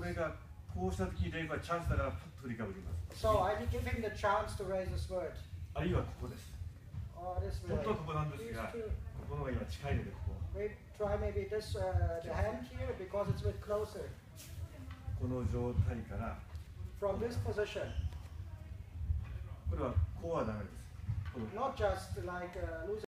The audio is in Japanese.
れがこうした時にレイがチャンスだからパッと振りかぶります。 So I give him the chance to raise the sword. あるいはここです。 Or this 本 way. 当はここなんですが、 These two. ここのが今近いのでここ。 We try maybe this the hand here because it's a bit closer. この状態から From this position, これはこうはダメです。この not just like losing